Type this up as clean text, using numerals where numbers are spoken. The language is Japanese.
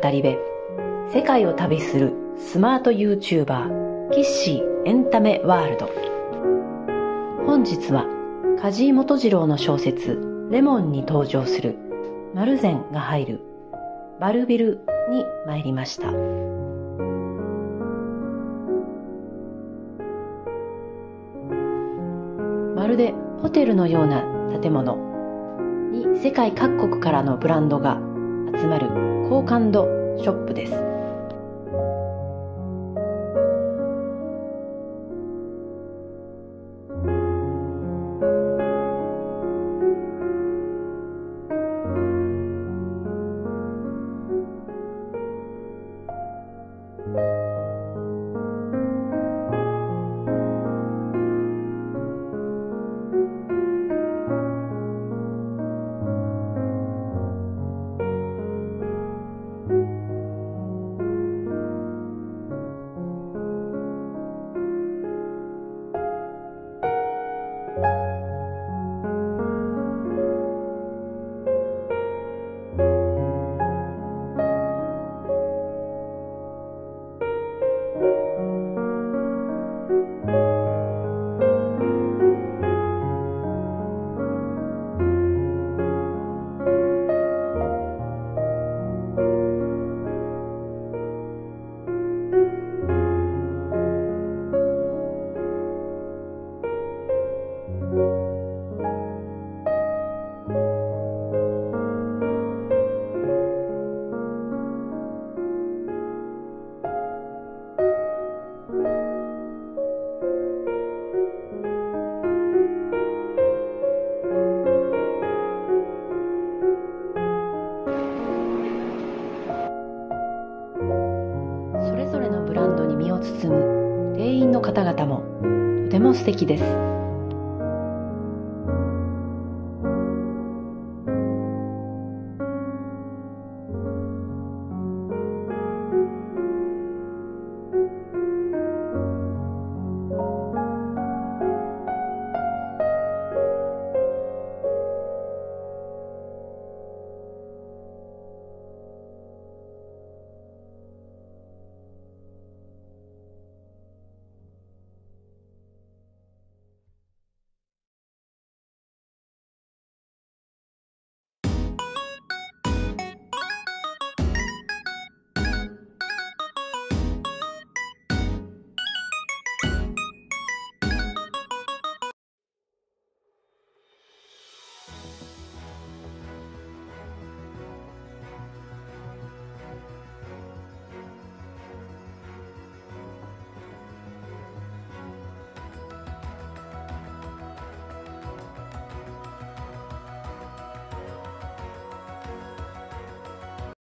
り部、世界を旅するスマート YouTuber キッシーエンタメワールド。本日は梶井基次郎の小説レモンに登場するマルゼンが入るバルビルに参りました。まるでホテルのような建物に世界各国からのブランドが集まる高感度ショップです。それぞれのブランドに身を包む店員の方々もとても素敵です。